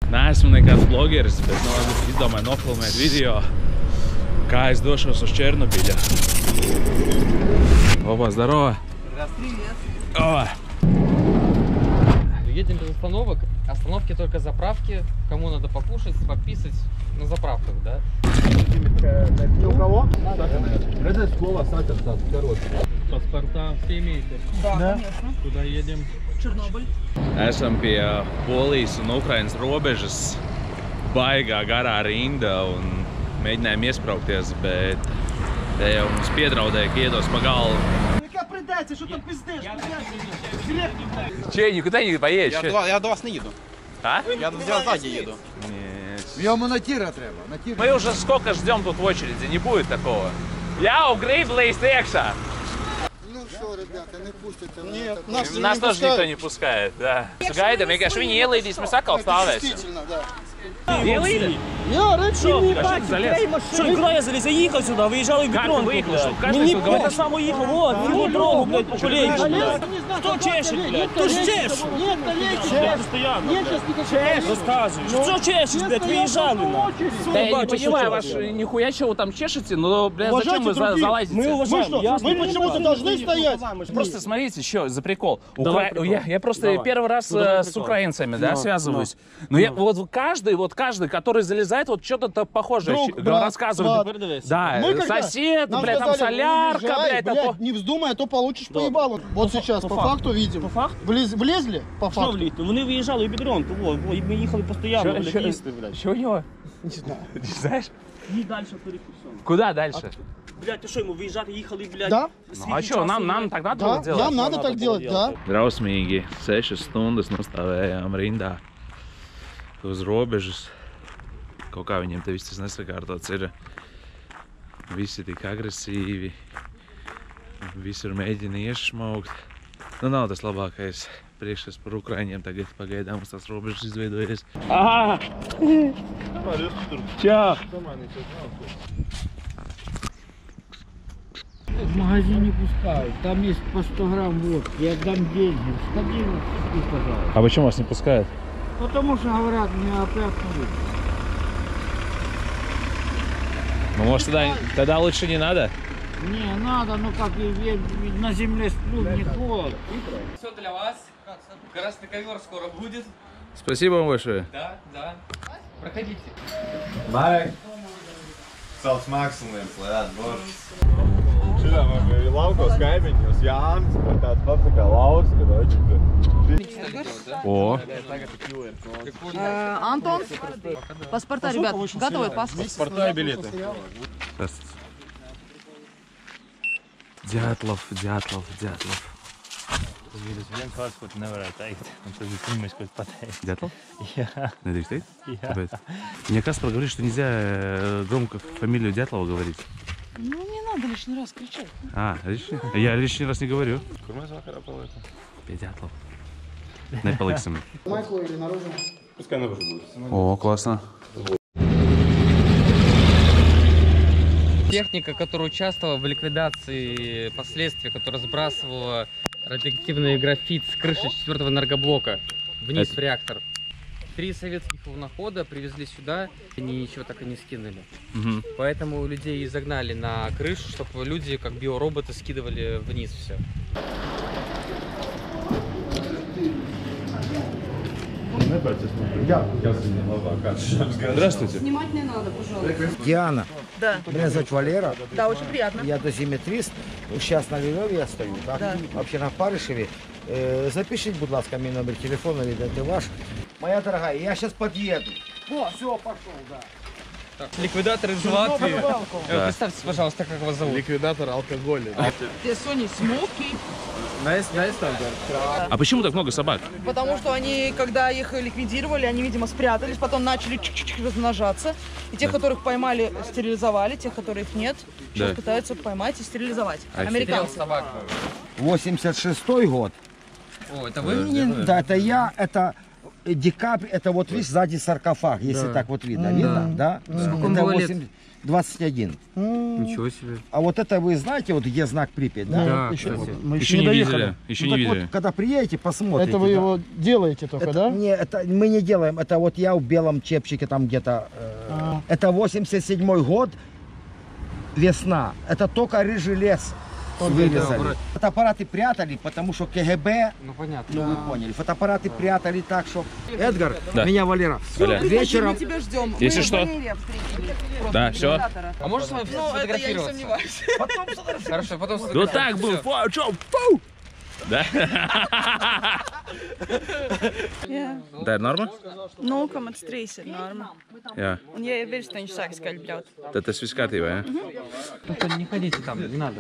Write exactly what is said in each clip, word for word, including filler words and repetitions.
Neesmu nekāds blogeris, bet no, izdomāju nofilmēt video, kā es došos uz Čerноbiļu. Опа, здорово. Привет. Едем без остановок. Остановки только заправки. Кому надо покушать, пописать на заправках, да? Ни у кого? Это школа, Сатер, короче. Паспорта все имеете? Да, да, конечно. Куда едем? Černobiļu. Esam pie Polijas un Ukrainas robežas, baigā garā rinda un mēģinājām iespraukties, bet te jau mums piedraudēja, ka iedos pa galvu. Какая предатель, что там пиздешь? Че, никуда не поедешь? Я, до, я до вас не еду. А? Я, я сзади еду. Нет. Йому на тира треба. На тира. Мы уже сколько ждем тут в очереди, не будет такого. Я угреб лезть экша. Ну что, ребята, не пустите. Нет, нас, Нас не тоже пускают. никто не пускает, да. Gaidam, vienkārši viņi ielīdīs, mēs atkal stāvēsim. Действительно, да. Ielīdi? Я раньше не Что ты залез? Что, куда я залез? Я ехал сюда, выезжал и в Как ты бетон. выехал? Что, каждый тут говорит? Я сам уехал, вот, его дорогу, блядь, по колейку, блядь. Кто чешет, блядь? Ты ж чешешь. Нет, коллеги. Блядь, постоянно. Нет, сейчас никакого. Рассказываешь. Что чешешь, блядь, выезжали, на. Да я не понимаю, ваш нихуя чего вы там чешете, но, блядь, зачем вы за- залазите? Мы Вы уважаем. что, Я вы почему-то должны стоять? Просто смотрите, что за прикол. Давай Укра- прикол. Я, я просто Давай. первый раз Ну, давай э, с прикол. украинцами, да, Ну, связываюсь. Но я вот каждый, вот каждый, который залезает, вот что-то похожее Друг, щ- брат, рассказывает. брат. Да, Мы когда- сосед, нам блядь, там сказали, солярка, уезжай, блядь, там блядь, по- не вздумай, а то получишь по ебалу. Вот сейчас, по, факту видим. По факту? Влез, влезли? По Що факту. вліт? Вони виїжджали в бідронку, во, во, і ми їхали постійно, Чё- блядь, чё- їсти, блядь. Что у него? Не знаю. Не знаешь? І далі перекусили. Куда дальше? Блядь, ти що, йому виїжджати, їхали, блядь? Да? Ну, а что, нам, нам так надо было Да, делать? нам надо так делать, да. Drausmīgi sešas stundas nostājām rindā uz robežas. Kaut kā viņiem te viss tas nesakārtots ir. Visi tik agresīvi. Visur mēģina iešmaukt. Nu, nav tas labākais priekšstats par Ukraiņiem. Tagad pagaidām uz tās robežas izveidojies. Aha! Čau! В магазине пускают, там есть по сто грамм водки, я дам деньги, сходи и пожалуйста. А почему вас не пускают? Потому что говорят, меня опять будет. Ну, может, тогда, тогда лучше не надо? Не, надо, ну как, я, я на земле сплю, не холодно. Все для вас. Красный ковер скоро будет. Спасибо вам большое. Да, да. Проходите. Marek, sauc mākslinieks, lai atbošas. Šitā man bija laukos kaimiņos Jānis, bet tāds pats kā Lauris, kad О! Антон, паспорта, ребят, готовы паспорт? Паспорта и билеты. Дятлов, Дятлов, Дятлов. Дятлов? Jā. Nedrīkst teikt? Jā. Kāpēc? Мне Каспар говорит, что нельзя э, громко фамилию Дятлова говорить. Ну, не надо лишний раз кричать. А, лишний? Я лишний раз не говорю. Kur mēs vakarā paliekam? Pie Дятлова. Nepaliksim. Майклу или наружу? Pускай наружу будет. О, классно. Техника, которая участвовала в ликвидации последствий, которая сбрасывала радиоактивный графит с крыши четвертого энергоблока вниз Это- в реактор. Три советских волнохода привезли сюда, они ничего так и не скинули. Мгм. Поэтому людей и загнали на крышу, чтобы люди, как биороботы, скидывали вниз все. Здравствуйте. Снимать не надо, пожалуйста. Диана, Да. меня зовут Валера, Да, очень приятно. я дозиметрист. Сейчас на Львові я стою, так? Да. Вообще на Паришеві. Е, запишіть, будь ласка, мій номер телефону, видите ваш. Моя дорогая, я сейчас подъеду. О, все, пошел, да. Ликвидатор из Латвии. Да. Э, Представьте, пожалуйста, как вас зовут? Ликвидатор алкоголя. Ты Сони Смоки. А почему так много собак? Потому что они, когда их ликвидировали, они, видимо, спрятались, потом начали чик-чик размножаться. И тех, которых поймали, стерилизовали, тех, которых нет, сейчас Да. пытаются поймать и стерилизовать. Офигеть. Американцы. Собак. восемьдесят шестой год. О, это вы? Да, это я, это декабрь, это вот, видишь, сзади саркофаг, если Да. так вот видно. Да. Видно, да? Сколько Это ему было лет? восемь- двадцать один. Ничего себе. А вот это вы знаете, вот где знак Припять, да? Да, еще, кстати. мы Еще еще не доехали. видели. Еще Ну, не так видели. вот, когда приедете, посмотрите. Это вы да. его делаете только, Это, да? Не, это мы не делаем. Это вот я в белом чепчике там где-то. э, А. Это восемьдесят седьмой год, весна. Это только рыжий лес вырезали. вроде. Фотоаппараты прятали, потому что КГБ, Ну понятно. ну вы поняли, фотоаппараты прятали так, что... Эдгар, Да. меня Валера. Валя. Вечером... Мы тебя ждем. Если Мы что. Валерия встретили. Просто Да, всё. организатора. А можешь с вами Ну, это я не сфотографироваться? сомневаюсь. Потом сфотографируем. Хорошо, потом Вот сфотографируем. так был. Всё. Фу, чё, фу! Да? Jā. Tā ir norma? nulle komats trīs ir norma. Jā. Un, ja ir virs, tad viņš sāk skaļbļaut. Tad tas viss kārtībā, jā? Только не ходите там, не надо.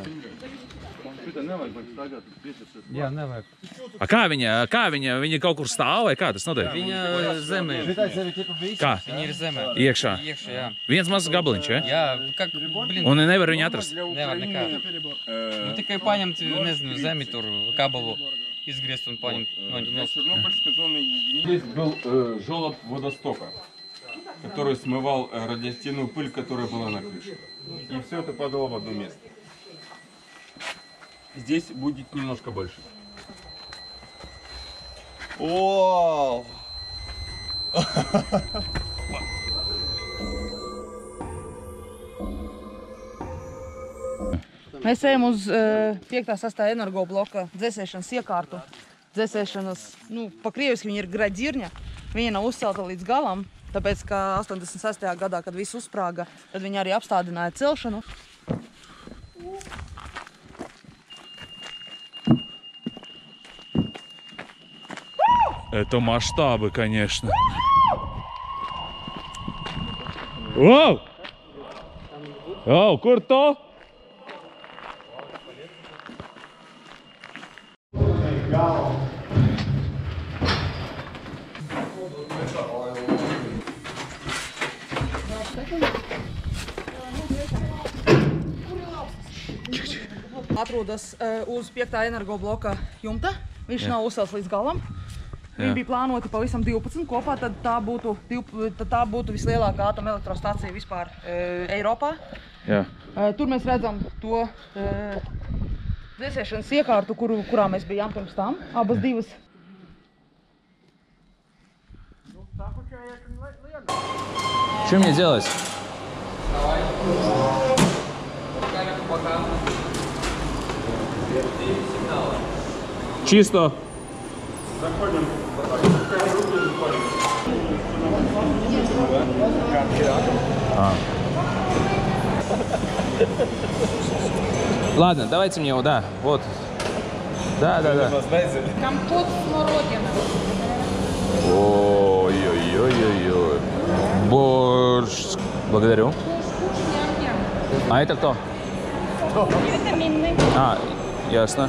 Jā, nevajag. A kā viņa, kā viņa, viņa kaut kur stāv vai kā tas notiek? Viņa zemē. Kā? Viņa ir zemē. Iekšā. Iekšā, jā. Viens mazs gabaliņš, jā? Jā, как, блин, Un nevar viņu atrast. nevar nekā. Nu, tikai paņemt, nezinu, zemi tur, kabalu, izgriezt un paņemt no носа. Здесь был э, желоб водостока, который смывал э, радиоактивную пыль, которая была на крыше. И все это падало в одно место. Здесь будет немножко больше. Wow! Mēs ejam uz uh, piektā sastā energobloka dzēsēšanas iekārtu. Dzēsēšanas, nu, pa krieviski viņa ir gradirņa. Viņa nav uzcelta līdz galam, tāpēc, ka astoņdesmit sestajā gadā, kad viss uzsprāga, tad viņi arī apstādināja celšanu. Это масштабы, конечно. Оу! Оу, kur to? Atrodas uh, uz piektā energobloka jumta. Viņš Jā. nav uzcelts līdz galam. Viņi Jā. bija plānoti pavisam divpadsmit kopā, tad tā būtu, div, tad tā būtu vislielākā atomelektrostacija vispār uh, Eiropā. Jā. Uh, tur mēs redzam to uh, dzēsēšanas iekārtu, kuru, kurā mēs bijām pirms tam. Abas divas. Что мне делать? Чисто. А. Ладно, давайте мне его, да, вот. Да, да, да. Компот смородина. Ой-ой-ой-ой-ой. Борщ. Благодарю. А это кто? Витаминный. А, ясно.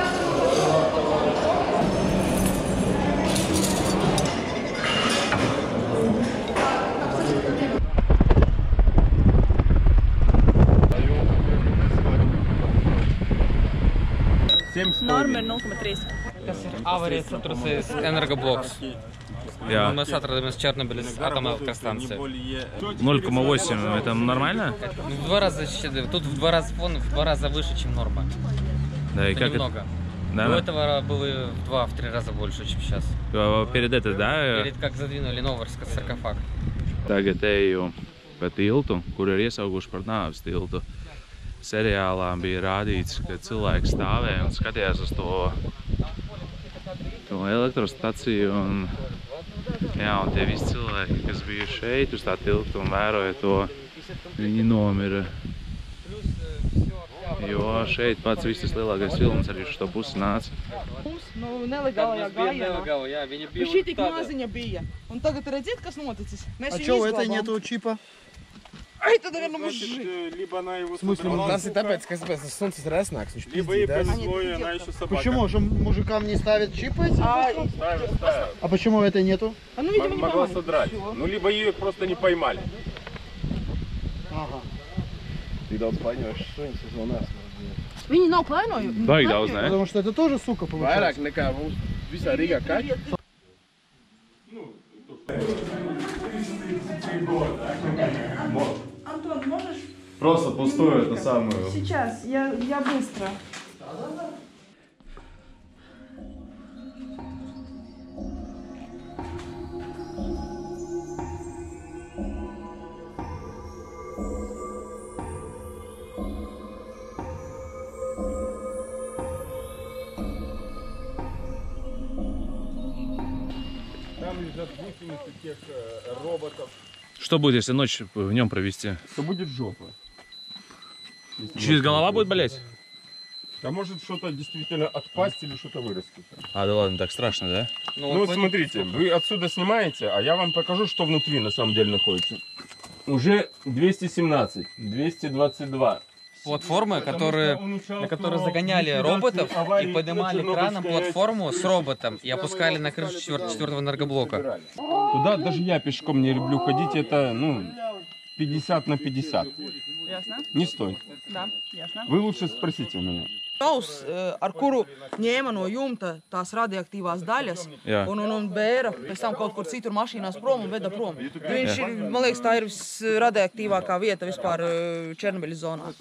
Norma ir nulle komats trīs. Tas ir avārijas satricējis energobloks. Jā. Un mēs atrodamies Černobiļas atomelektroстанции. ноль целых восемь, это нормально? Ну, в два раза, щ- тут в два раза фон, в два раза выше, чем норма. Да, и Это как немного. это? Да, До да. этого было в два, в три раза больше, чем сейчас. А, Перед это, да? Перед как задвинули новый саркофаг. Tagad eju pa tiltu, kur ir iesauguši par nāves tiltu. Seriālā bija rādīts, ka cilvēks stāvēja un skatījās uz to, to elektrostaciju. Un, jā, un tie visi cilvēki, kas bija šeit uz tā tilta un vēroja to, viņi nomira. Jo šeit pats viss lielākais vilnis arī uz to pusi nāca. Mums, nu, nelegālajā gājienā. Jā, viņi Viņš šī tik maziņa bija. Un tagad redziet, kas noticis. Mēs А viņu что, у этой izglābām. нету чипа? Ai, tad, наверное, мужик. Либо она его В смысле, собрала, tas ir tāpēc, ka es солнце resnāks, viņš либо ей повезло, и она еще собака. Почему? Что мужикам не ставят чипы? эти? А, Ставят, ставят. А почему у этой нету? а ну, видимо, М- не Могла поймали. содрать. Ну, либо ее просто не поймали. Ага. Tik daudz paņojuši suņus uz no нас. Viņi nav klainojuši. Baigi daudz, ne? Потому что это тоже сука получается. Vairāk nekā mums visā Rīgā kaķi. Ну, Антон, можешь? Просто пустую эту самую. Сейчас, я, я быстро. Там лежат гусеницы тех э, роботов. Что будет, если ночь в нем провести? То будет жопа. Чуть голова будет болеть? А может что-то действительно отпасть или что-то вырастет. А, да ладно, так страшно, да? Ну, вот смотрите, вы отсюда снимаете, а я вам покажу, что внутри на самом деле находится. Уже двести семнадцать, двести двадцать два. Платформы, которые, на которые загоняли роботов и поднимали краном платформу с роботом и опускали на крышу четвертого энергоблока. Туда даже я пешком не люблю ходить, это, ну, пятьдесят на пятьдесят. Ясно? Не стоит. Да, ясно. Вы лучше спросите у меня. Kaus, ar kuru ņēma no jumta tās radioaktīvās daļas, Jā. un, un, un bēra pēc tam kaut kur citur mašīnās prom un veda prom. Viņš ir, man liekas, tā ir visradioaktīvākā vieta vispār Černobiļas zonā.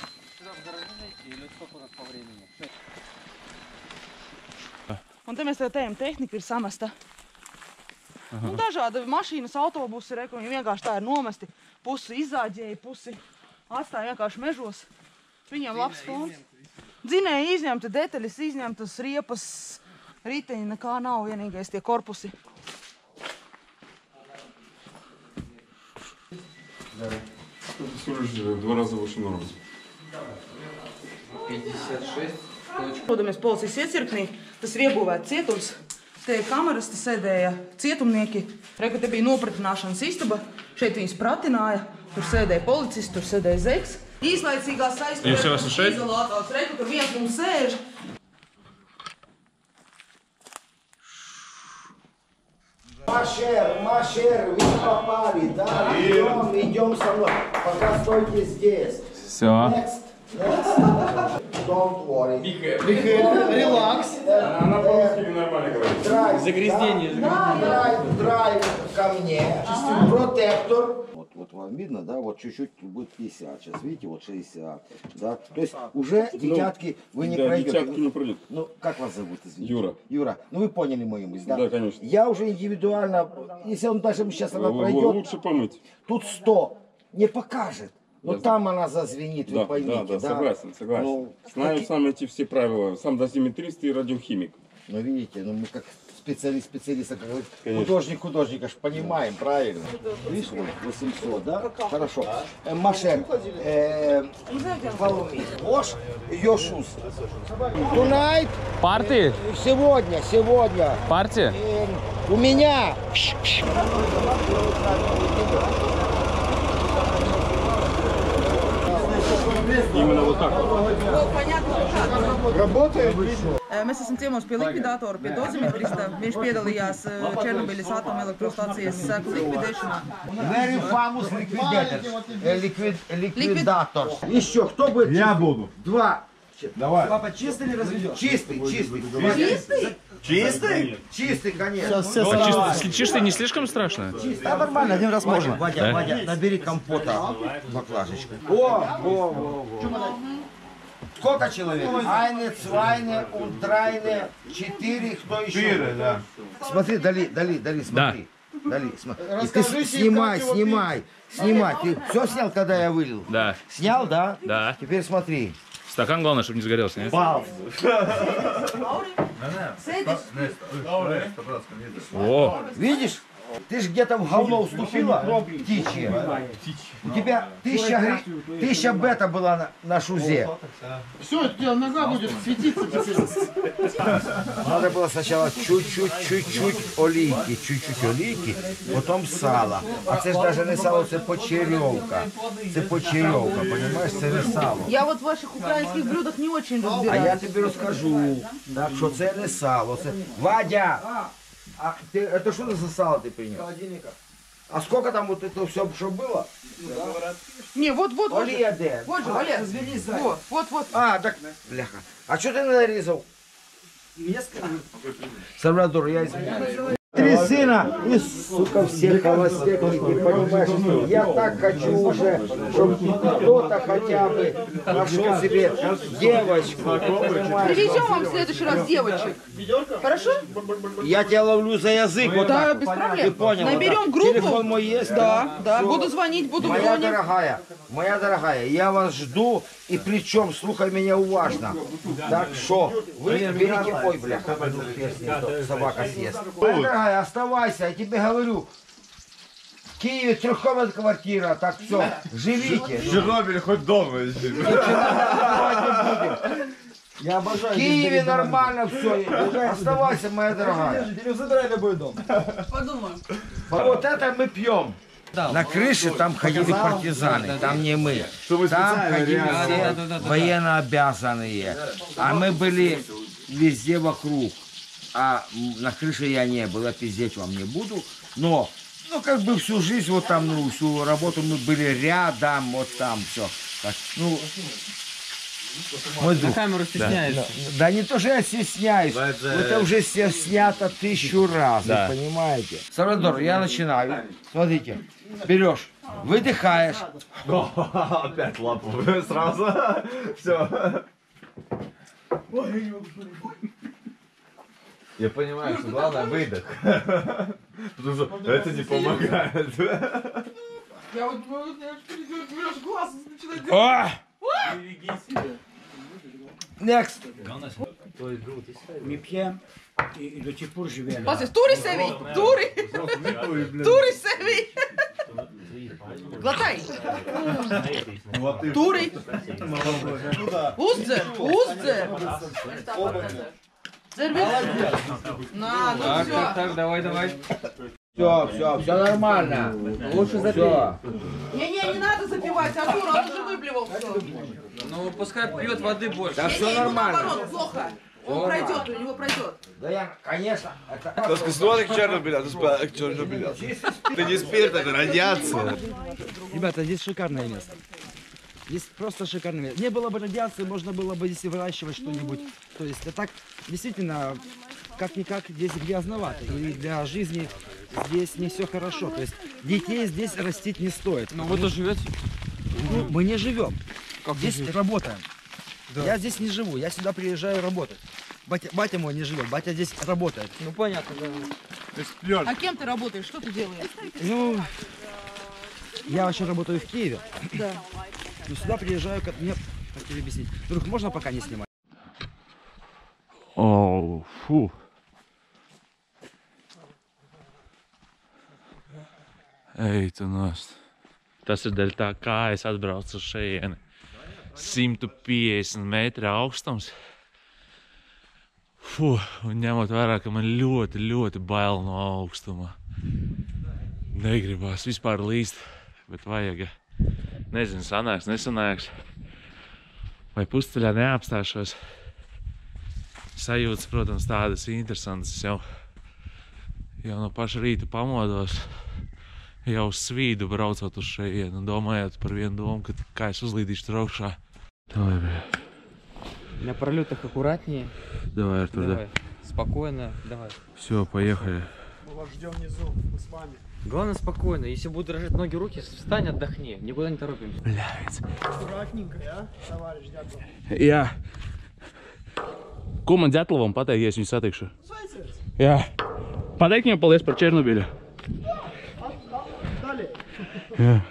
Un te mēs tagad ejam, tehnika ir samesta. Nu, dažādi mašīnas, autobusi, re, viņi vienkārši tā ir nomesti. Pusi izzāģēja, pusi atstāja vienkārši mežos. Viņiem labs fons. Dzinēji izņemta detaļas, izņemtas riepas, riteņi, nekā nav, vienīgais tie korpusi. Всего лишь в два раза выше нормы. пятьдесят шесть. Dodamies policijas iecirknī, tas ir iebūvēts cietums. Te ir kameras, te sēdēja cietumnieki. Reku, te bija nopratināšanas istaba. Šeit viņus pratināja. Tur sēdēja policisti, tur sēdēja zeks. Īslaicīgās aizturēšanas izolātās. Reku, tur viens mums sēž. Машер, Машер, вы попали, да? Идем, идем со мной. Пока стойте здесь. Все. Next, next. Don't worry. Релакс. Она по-русски нормально говорит. Драйв. Загрязнение. Драйв, драйв ко мне. Протектор. Вот, вот вам видно, да? Вот чуть-чуть будет пятьдесят. Сейчас, видите, вот шестьдесят. Да? То есть уже детятки вы не да, пройдете. детятки не пройдут. Ну, как вас зовут, извините? Юра. Юра. Ну, вы поняли мою мысль, да? Да, конечно. Я уже индивидуально, если он даже сейчас она Вы- пройдет, Лучше помыть. тут сто не покажет. Но Да. там она зазвенит, вы Да, поймите, да, да, согласен, согласен. Ну, Знаю таки- сам эти все правила. Сам дозиметрист и радиохимик. Ну, видите, ну мы как специалист специалиста, как говорит, Конечно. художник художника, ж понимаем, правильно? Видишь, вот восемьсот, да? Хорошо. Э, Машер, э, follow me. Wash your shoes. Tonight, Парти? сегодня, сегодня. Парти? э, у меня. Именно вот так вот. Работает? Mēs esam ciemos pie likvidātora, pie dozimetrista. Viņš piedalījās Černobiļas atomelektrostacijas seku likvidēšanā. Very famous liquidator. Э, ликвид- Ликвидатор. Еще кто будет? Я буду. Два. Давай. Папа, чистый или разведешь? Чистый, чистый. Чистый? Чистый? Чистый, конечно. Все Ну, сразу. чисто, если чисто, не слишком страшно? Да, нормально, один раз можно. Вадя, Да? Вадя, набери компота баклажечку. О, о, о, о. Сколько человек? Айне, цвайне, ундрайне, четыре, кто еще? Четыре, да. Смотри, Дали, Дали, Дали, смотри. Дали, смотри. И ты Расскажите им, снимай, как его снимай, снимай. Ты все снял, когда я вылил? Да. Снял, да? Да. Теперь смотри. Стакан главное, чтобы не загорелся, нет? О, Видишь? Ты же где-то в говно уступила, птичье. У тебя тысяча, гри- тысяча бета была на, на шузе. Все, у тебя нога будет светиться теперь. Надо было сначала чуть-чуть, чуть-чуть олійки, чуть-чуть олійки, потом сало. А це ж даже не сало, це почерьовка. Це почерьовка, понимаешь, це не сало. Я вот в ваших украинских блюдах не очень А разбираюсь. я тобі розкажу, що це не сало. Це... Вадя! А ти, это что за сало ты принес? А сколько там вот это все, что было? Не, вот, вот, вот. Олія де? Вот же, Валер. Вот, вот, вот. А, так, бляха. А что ты нарезал? Сальвадор, я извиняюсь. Три сына и, сука, все холостяки, понимаешь? Я так хочу уже, чтобы кто-то хотя бы нашел себе девочку. Привезем вам в следующий раз девочек. Хорошо? Я тебя ловлю за язык, вот Да, так. без проблем. Ты понял? Наберем да? группу. Телефон мой есть? Да, да, Всё. буду звонить, буду Моя звонить. дорогая, моя дорогая, я вас жду, и причем, слухай меня уважно. Так что, вы берите, ой, бля, собака съест. Моя дорогая, оставайся, я тебе говорю. В Киеве трехкомнатная квартира, так все, живите. В Чернобыле хоть дома ищи. Я обожаю. В Киеве нормально все. Оставайся, моя дорогая. Забирай любой дом. Подумаю. Вот это мы пьем. На крыше там ходили партизаны, там не мы. Там ходили все военнообязанные. А мы были везде вокруг. А на крыше я не был, я пиздеть вам не буду. Но, ну как бы всю жизнь, вот там, ну всю работу мы были рядом, вот там все. Так, ну, мой друг. На камеру стесняешься. Да, да не то, что я стесняюсь. Это уже все снято тысячу раз, Да. вы понимаете? Сальвадор, я начинаю. Смотрите, берешь, выдыхаешь. Опять лапу сразу. Все. Я понимаю, что главное выдох. Потому что это не помогает. Я вот берешь глаз, начинает А! Next. Мы пьем и, и до сих пор живем. Pasies, turi sevi! Turi! Turi sevi! Глотай! Turi! Uzdzer! Uzdzer! Dzer visu! На, ну Так, все! так, так, давай, давай. Все, все, все нормально. Лучше запей. Все. Не-не, не надо запивать, Артур, он уже выблевал все. Ну, пускай пьет воды больше. Да все нормально. Наоборот, плохо. Он пройдет, у него пройдет. Да я, конечно. Это... Tas, kas notika Černobylā, tas paliek Černobylā. Это не спирт, это радиация. Ребята, здесь шикарное место. Здесь просто шикарное место. Не было бы радиации, можно было бы здесь выращивать что-нибудь. То есть, а так, действительно, как-никак здесь грязновато. И для жизни здесь не все хорошо. То есть, детей здесь растить не стоит. Ну, вы тут живете? Ну, мы не живем. Как здесь не живете? работаем. Да. Я здесь не живу, я сюда приезжаю работать. Батя, батя мой не живет, батя здесь работает. Ну, понятно, да. А кем ты работаешь? Что ты делаешь? Ну, я вообще работаю в Киеве. Да. Но сюда приезжаю, как мне, как тебе объяснить. Друг, можно пока не снимать? О, фу. Ej, tu nost. Tas ir dēļ tā, kā es atbraucu uz šejieni. simt piecdesmit metri augstums. Fu, un ņemot vērā, ka man ļoti, ļoti bail no augstuma. Negribās vispār līst, bet vajag. Nezinu, sanāks, nesanāks. Vai pusceļā neapstāšos. Sajūtas, protams, tādas interesantas. Es jau, jau no paša rīta pamodos. Jau svīdu braucot uz šejienu, domājot par vienu domu, ka kā es uzlīdīšu tur augšā. Давай, бля. На пролетах аккуратнее. Давай, Артур, Давай. да. Спокойно, давай. Все, поехали. Мы вас ждем внизу, мы с вами. Главное спокойно. Если будут дрожать ноги, руки, встань, отдохни. Никуда не торопимся. Блядь. Аккуратненько, ja? Товарищ Дятлов. Jā. Ko man Djatlovam pateikt, ja es viņu satikšu? Sveiciens! Jā. Pateikt viņam paldies par Černobiļu. Далее. Jā.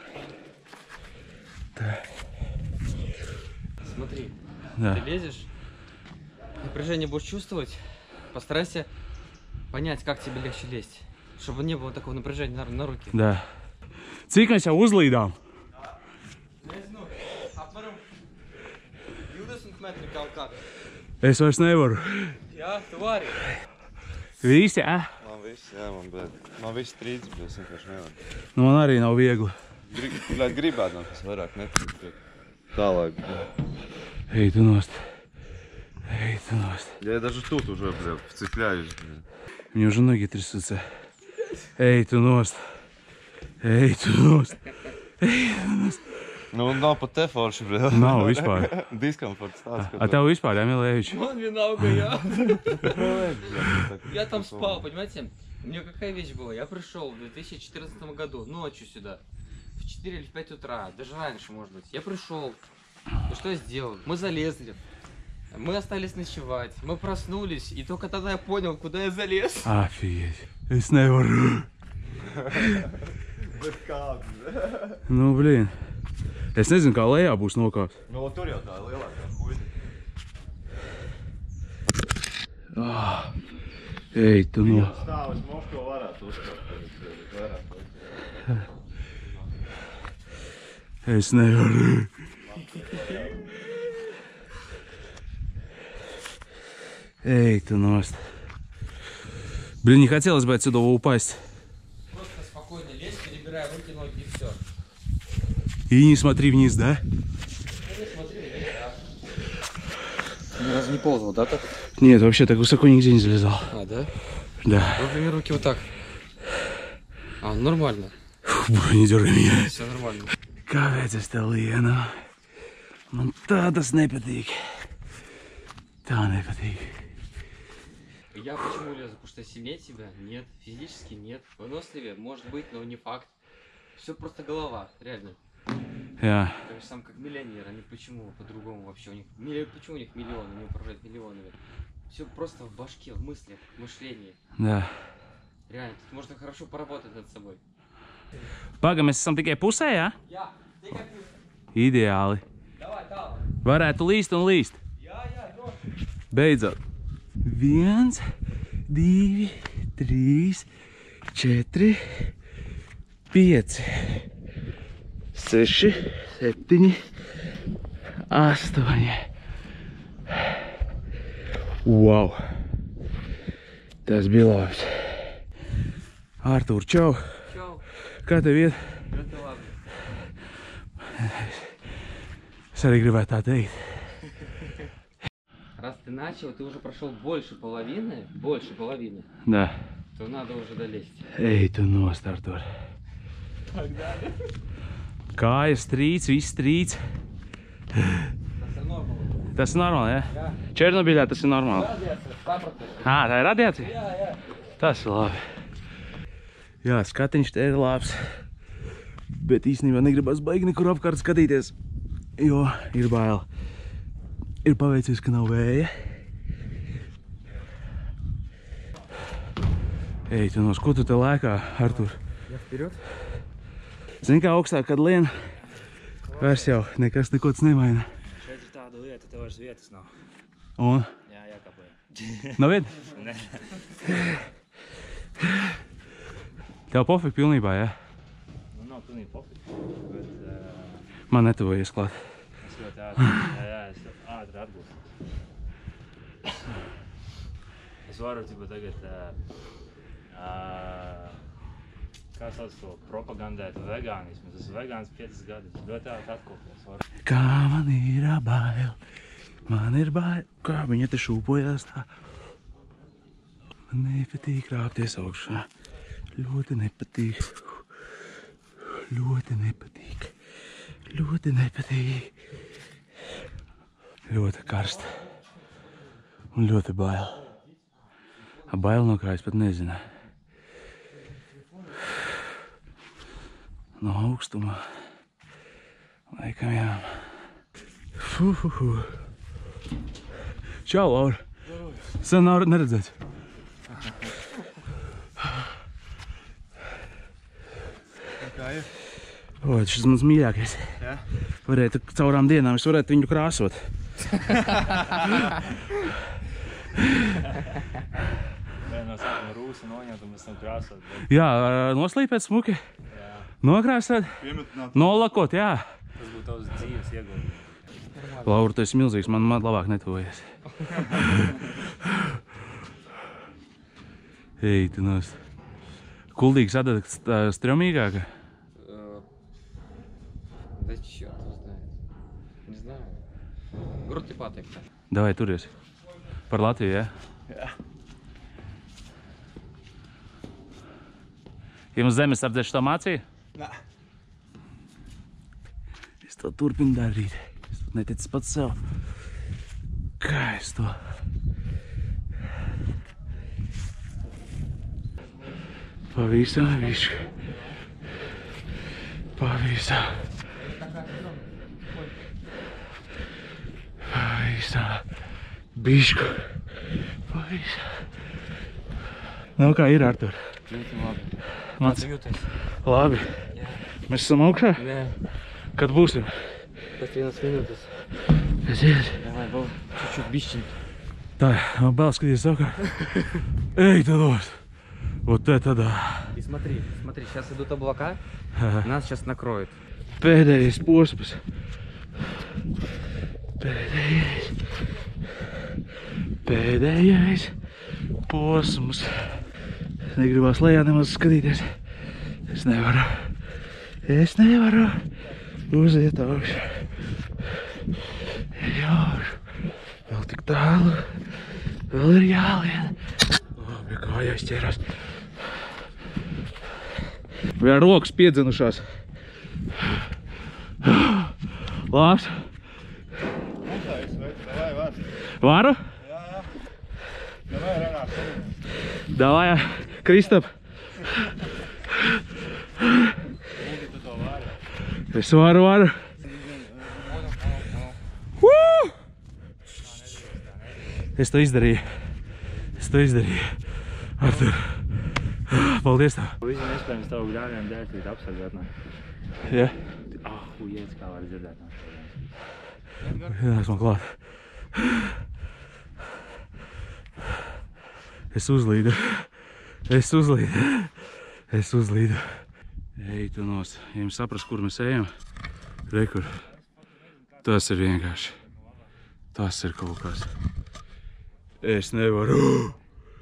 Смотри, Да. ты лезешь, напряжение будешь чувствовать, постарайся понять, как тебе легче лезть, чтобы не было такого напряжения на, на руки. Да. Cik mēs jau uzlīdām? Nezinu, apmēram divdesmit metri kaut kā. Es vairs nevaru. Jā, tu vari. Visi, ā? Man viss, jā, man, blēd, man viss trīdz, bet es vienkārši nevaru. Nu, man arī nav viegli. Grib, blēd, gribētu, no kas vairāk netrīdz, bet tālāk. Ej, tu nost. Ej, tu ност. Я даже тут уже, блядь, вцепляюсь, блядь. Мне уже ноги трясутся. Ej, tu nost. Ej, tu nost. Ej, tu nost. Nu, nav pat te forši, blēd. Nav vispār. Diskomforts tāds, А tev vispār, jā, Milēvič? Вон виналка, я. Я там спал, понимаете? У меня какая вещь была? Я пришел в две тысячи четырнадцатом году ночью сюда. В четыре или в пять утра. Даже раньше, может быть. Я пришел. И что я сделал? Мы залезли. Мы остались ночевать. Мы проснулись. И только тогда я понял, куда я залез. Офигеть. Es nevaru. Bet kāds. Nu, blīn. Es nezinu, kā lejā būs nokāpt. Nu, tur jau tā lielākā huida. Ah. Ej, tu no. Stāv uz Moskvu varētu uzkāpt. Es nevaru. Эй, ты ност. Блин, не хотелось бы отсюда упасть. Просто спокойно лезь, перебирай руки, ноги и все. И не смотри вниз, да? Ни разу не ползал, да, так? Нет, вообще так высоко нигде не залезал. А, да? Да. Например, руки вот так. А, нормально. Фу, не дергай меня. Все нормально. Kāpēc es te lienu? Man tā tas nepatīk. Tā nepatīk. Я почему лезу? Потому что сильнее тебя? Нет. Физически нет. Выносливее? Может быть, но не факт. Все просто голова, реально. Jā. Так же сам как миллионер, они почему по-другому вообще? У них, милли... Почему у них миллионы, они управляют миллионами? Все просто в башке, в мыслях, в мышлении. Да. Реально, тут можно хорошо поработать над собой. Paga, mēs esam tikai pusē, jā? Jā, tikai pusē. Ideāli. Davai, tālāk. Varētu līst un līst. Jā, jā, droši. Beidzot. Viens, divi, trīs, četri, pieci, seši, septiņi, astoņi. Wow. Tas bija labs. Artūr, čau. Čau. Kā tev iet? Ļoti labi. Es arī gribētu tā teikt. Раз ты начал, ты уже прошел больше половины, больше половины, Да. то надо уже долезть. Ej, tu nost, Artur. Погнали. Kājas strīds, viss strīds. Tas ir normāli. Tas ir normāli, ja? Jā. Černobiļā tas ir normāli. Radiācija, sto procenti. Ā, tā ir radiācija? Jā, jā. Tas ir labi. Jā, skatiņš te ir labs. Bet īstenībā negribas baigi nekur apkārt skatīties, jo ir bail. Ir paveicies, ka nav vēja. Ej, tu nos, ko tu te lēkā, Artur? Я вперед. Zini, kā augstāk, kad lien, vairs jau nekas nekots nemaina. Šeit ir tāda lieta, tev vairs vietas nav. Un? Jā, jākāpē. Nav vietas? Nē. Tev pofik pilnībā, jā? Nu, nav pilnīgi pofik, bet... Uh, Man netuvojies klāt. es ļoti ātri, jā, jā, es ātri atgūstu. Es varu, tipa, tagad... Uh, uh, kā sauc to propagandēt vegānismu. Es esmu vegāns piecas gadus. Ļoti ātri atkopties varu. Kā man ir bail, man ir bail. Kā viņa te šūpojās tā. Man nepatīk rāpties augšā. Ļoti nepatīk. Ļoti nepatīk. Ļoti nepatīk. Ļoti karsta. Un ļoti bail. A bail no kā es pat nezinu. No augstuma. Laikam jā. Fu, fu, fu. Čau, Laura. Sen nav neredzēts. Kā ir? O, šis mans mīļākais. Jā? Varētu caurām dienām, es varētu viņu krāsot. Nē, no sākuma rūsa noņemt un mēs tam krāsot. Bet... Jā, noslīpēt smuki. Jā. Nokrāsēt. Piemetināt. Nolakot, jā. Tas būtu tavs dzīves ieguldījums. Laura, tu esi milzīgs, man, man labāk netuvojies. Ej, tu nost. Kuldīgs atdod stromīgāka? Да черт его знает. Не знаю. Грудь и паtek. Davai, turies. Par Latviju, jā? Jā. Jums zemes apdzēšu to mācīju? Nē. Es to turpinu darīt. Es to neticu pats sev. Kā es to? Pavisam bišķi. Pavisam. Pavisam. Bišku. Pavisam. Nu, kā ir, Artur? Labi. Mans? Jūties? Labi. Mēs esam augšā? Nē. Kad būsim? Pēc vienas minūtes. Pēc vienas? Давай, был чуть-чуть бищен. Tā, man bail skaties apkārt. Ej, tados! Вот это да! И смотри, смотри, сейчас идут облака, Ага. нас сейчас накроют. Pēdējais posms. Pēdējais. Pēdējais posms. Es negribās lejā nemaz skatīties. Es nevaru. Es nevaru uziet augšu. Jāž. Vēl tik tālu. Vēl ir jālien. Labi, kā jāizķērās. Vēl rokas piedzenušās. Labs. Varu? Davai, Kristap. Es varu, varu. Woo! Es to izdarīju. Es to izdarīju. Artur. Paldies tev. Visi nespējams tavu grāvjām dēļ apsargāt. Ja? Ah, huiets, kā var dzirdēt. Nāc man klāt. Es uzlīdu. Es uzlīdu. Es uzlīdu. Ej, tu nos. Ja jums saprast, kur mēs ejam. Rekur. Tas ir vienkārši. Tas ir kaut kas. Es nevaru.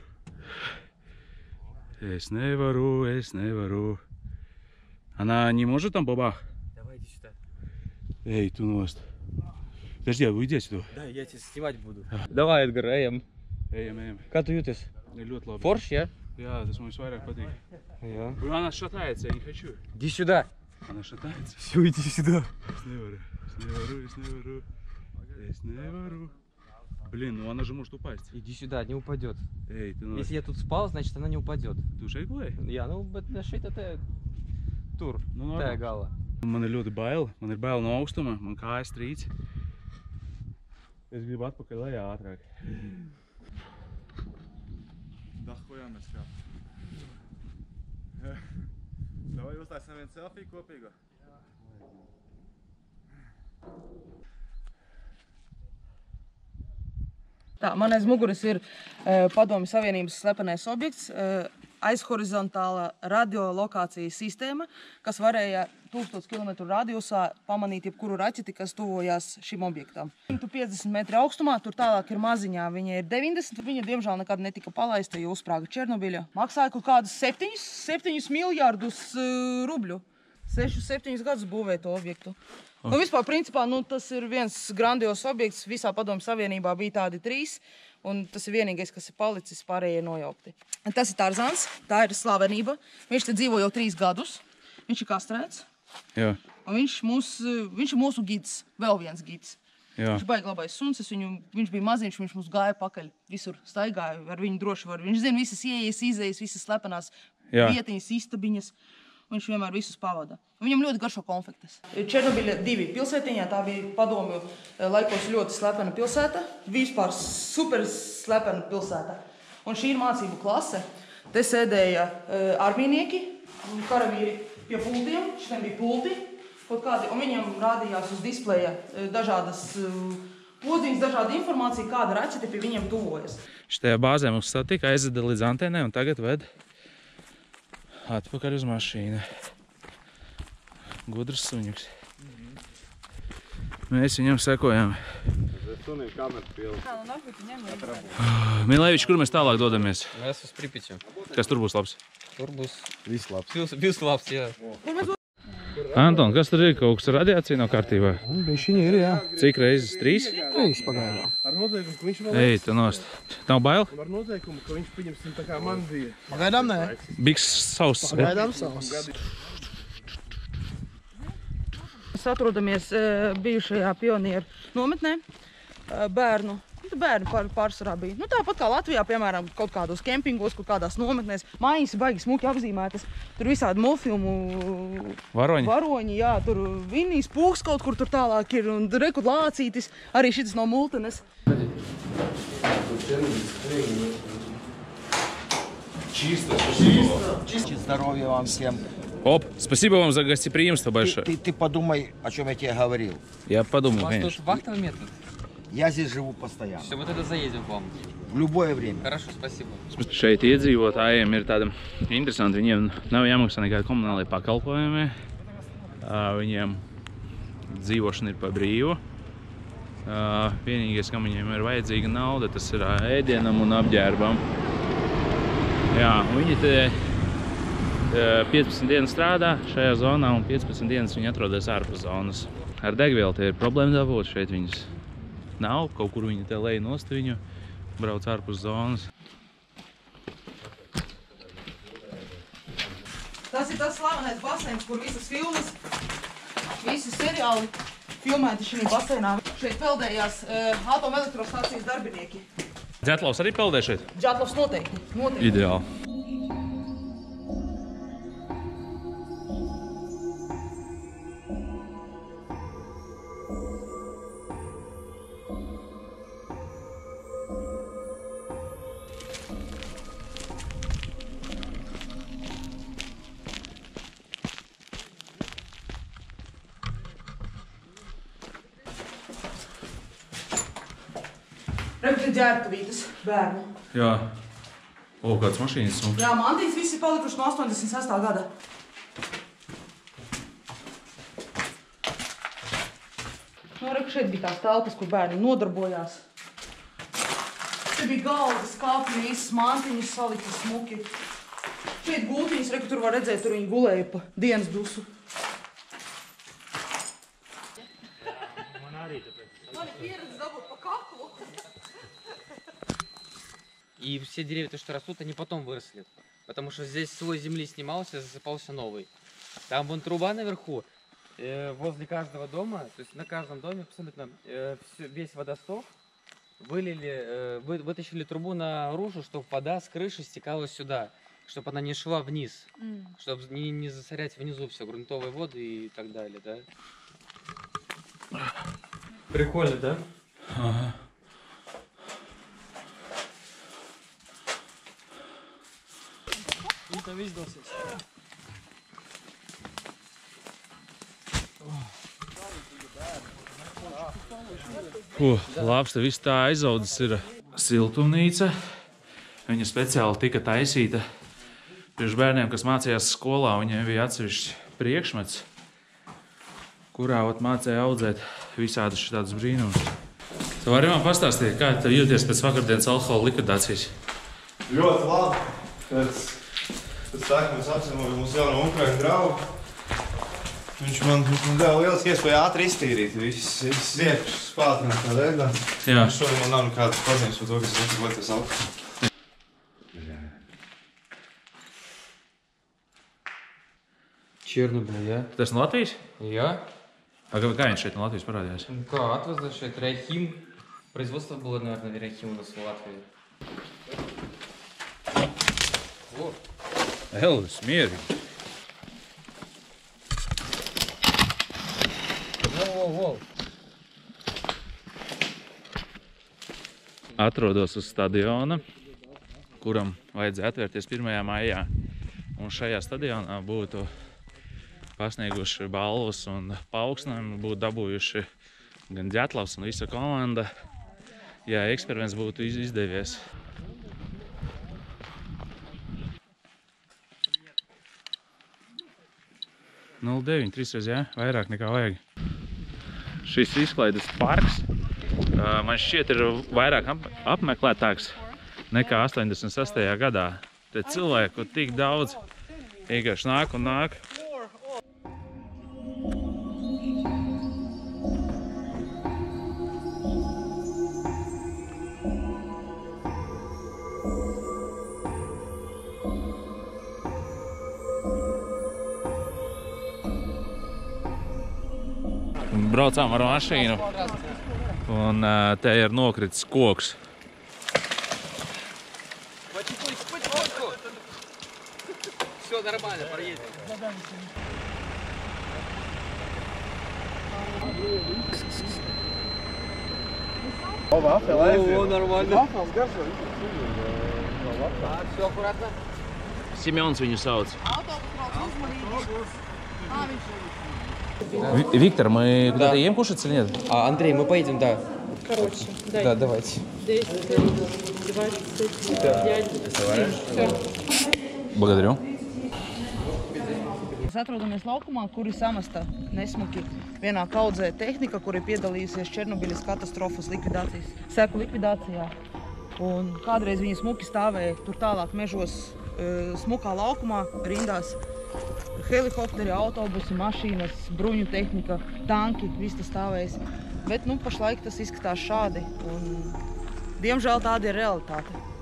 Es nevaru, es nevaru. Она не может там бабах? Давай, иди сюда. Эй, tu nost. Подожди, а уйди отсюда. Да, я тебя снимать буду. Давай, Эдгар, ejam. Ejam, ejam. Kā tu jūties? Ļoti labi. Forši, ja? Jā, tas mums vairāk patīk. Jā. Она шатается, я не хочу. Иди сюда. Она шатается. Все, иди сюда. Es nevaru, es nevaru, es nevaru. Es nevaru. Блин, ну она же может упасть. Иди сюда, не упадет. Эй, ты ну... Если я тут спал, значит она не упадет. Tu šeit gulēji? Jā, nu, bet šeit te tur, Nu, tajā normāli. galā. Man ir ļoti bail. Man ir bail no augstuma. Man kājas trīc. Es gribu atpakaļ lejā ātrāk. Da хуя mēs kā. Davai uztaisim vienu selfiju kopīgu. Tā, man aiz muguras ir uh, Padomju Savienības slepenais objekts, uh, aizhorizontāla radiolokācijas sistēma, kas varēja tūkstoš kilometru radiusā pamanīt jebkuru raķeti, kas tuvojās šim objektam. simt piecdesmit metri augstumā, tur tālāk ir maziņā, viņa ir deviņdesmit, viņa diemžēl nekad netika palaista, jo uzsprāga Černobiļa. Maksāja kaut kādus septiņus, septiņus miljārdus uh, rubļu. Sešus, septiņus gadus būvēja to objektu. Nu, vispār, principā, nu, tas ir viens grandios objekts. Visā Padomju Savienībā bija tādi trīs, un tas ir vienīgais, kas ir palicis, pārējie nojaukti. Tas ir Tarzans, tā ir slavenība. Viņš te dzīvo jau trīs gadus. Viņš ir kastrēts. Jā. Un viņš, mūs, viņš ir mūsu gids, vēl viens gids. Jā. Viņš baigi labais suns, es viņu, viņš bija maziņš, viņš mums gāja pakaļ, visur staigāja, ar viņu droši var. Viņš zina visas ieejas, izējas, visas slepenās Jā. vietiņas, istabiņas. Viņš vienmēr visus pavada. Viņam ļoti garšo konfektes. Černobiļa divi pilsētiņā, tā bija padomju laikos ļoti slepena pilsēta. Vispār super slepena pilsēta. Un šī ir mācību klase. Te sēdēja uh, armijnieki, karavīri pie pultiem. Šitiem bija pulti. Kaut kādi, un viņam rādījās uz displeja uh, dažādas uh, podziņas, dažāda informācija, kāda raķete pie viņiem tuvojas. Šitajā bāzē mums satika, aizveda līdz antēnai un tagad ved atpakaļ uz mašīnu. Gudrs suņuks. Mēs viņam sekojam. Milēvič, kur mēs tālāk dodamies? Mēs uz Pripiti. Kas tur būs labs? Tur būs viss labs. Viss labs, jā. Anton, kas tur ir? Kaut kas radiācija nav kārtībā? Bišķiņi ir, jā. Cik reizes? Trīs? Trīs pagaidām. Ar noteikumu, ka viņš vēl... Ej, tu nost. Nav bail? Ar noteikumu, ka viņš pieņemsim tā kā man bija. Pagaidām nē. Bigs sauss. Pagaidām sauss. Mēs atrodamies bijušajā pionieru nometnē. Bērnu, bērni pār, pārsvarā bija. Nu, tāpat kā Latvijā, piemēram, kaut kādos kempingos, kur kādās nometnēs. Mājas baigi smuki apzīmētas. Tur visādi multfilmu varoņi. varoņi, jā, tur Vinnijs Pūks kaut kur tur tālāk ir un rekud Lācītis. Arī šitas no Multenes. Чисто, чисто. Чисто. Здоровья вам всем. Оп, спасибо вам за гостеприимство большое. Ты, ты, ты подумай, о чем я тебе говорил. Я подумаю, У вас конечно. тут вахтовый метод? Я здесь живу постоянно. Все, мы тогда заедем к вам. В любое время. Хорошо, спасибо. Šeit iedzīvotājiem ir tāda interesanti. Viņiem nav jāmaksā nekādi komunālie pakalpojumi. Viņiem dzīvošana ir pa brīvu. Vienīgais, kam viņiem ir vajadzīga nauda, tas ir ēdienam un apģērbam. Jā, viņi te piecpadsmit dienas strādā šajā zonā un piecpadsmit dienas viņi atrodas ārpus zonas. Ar degvielu te ir problēma dabūt, šeit viņas nav, kaut kur viņi te lej nost viņu, brauc ārpus zonas. Tas ir tas slavenais baseins, kur visas filmas, visi seriāli filmēti šī baseinā. Šeit peldējās uh, atomelektrostacijas darbinieki. Džetlavs arī peldē šeit? Džetlavs noteikti. noteikti. Ideāli. Reku ģērbtuvītes bērnu. Jā. O, kāds mašīnas sumks. Jā, mantītes visi palikuši no astoņdesmit sestā gada. Nu, reku šeit bija tās telpas, kur bērni nodarbojās. Te bija galdas, kāpņi, visas mantiņas saliktas smuki. Šeit gultiņas, reku tur var redzēt, tur viņi gulēja pa dienas dusu. Man ir pieredze dabūt pa kaklu. И все деревья, то, что растут, они потом выросли. Потому что здесь слой земли снимался, засыпался новый. Там вон труба наверху, э, возле каждого дома, то есть на каждом доме абсолютно э, все, весь водосток вылили, э, вы, вытащили трубу наружу, чтобы вода с крыши стекала сюда, чтобы она не шла вниз, mm. чтобы не, не засорять внизу все, грунтовые воды и так далее, да? Прикольно, да? Ага. Tam izdosies. Ko, labs, te viss tā aizaudzis ir siltumnīca. Viņa speciāli tika taisīta priekš bērniem, kas mācījās skolā. Viņiem bija atsevišķs priekšmets, kurā ot mācēja audzēt visādus šitādus brīnumus. Tu vari man pastāstīt, kā tu jūties pēc vakardienas alkohola likvidācijas? Ļoti labi. Pēc, pēc tā, ka mēs apciemojam mūsu jauno Ukraiņu draugu. Viņš man, viņš man deva lielas iespēju ātri iztīrīt visas, visas iekšas spātnes tā veidā. Jā. Šodien man nav nekādas paziņas par to, kas es lietoties alkoholu. Чернобыль, ja? Tas no Latvijas? Jā. А kā viņš šeit no Latvijas parādījās? Kā atvезли šeit Райхим. Производство было, наверное, Райхим у нас в Латвии. О. Elvis, mierīgi. Во, во. Atrodos uz stadiona, kuram vajadzēja atvērties pirmajā maijā. Un šajā stadionā būtu pasnieguši balvas un paaugstinājumu, būtu dabūjuši gan Džetlavs un visa komanda, ja eksperiments būtu izdevies. nulle deviņi, trīsreiz, jā, vairāk nekā vajag. Šis izklaides parks, man šķiet, ir vairāk apmeklētāks nekā astoņdesmit sestajā gadā. Te cilvēku tik daudz vienkārši nāk un nāk. Braucām ar mašīnu Un uh, te ir nokritis koks. Все нормально, проедем. О, вафел, О, нормально. Все аккуратно. Семёns viņu sauc. Ви- Виктор, мы куда-то едем кушать или нет? А, Андрей, мы поедем, да. Короче, дай. Да, давайте. десять, двадцать пять, все. Благодарю. Mēs atrodamies laukumā, kur ir samasta nesmuki vienā kaudzē tehnika, kur ir piedalījusies Černobiļas katastrofas likvidācijas, seku likvidācijā. Un kādreiz viņi smuki stāvēja tur tālāk mežos, e, smukā laukumā, rindās. Helikopteri, autobusi, mašīnas, bruņu tehnika, tanki, viss tas stāvējis. Bet, nu, pašlaik tas izskatās šādi. Un, diemžēl tāda ir realitāte.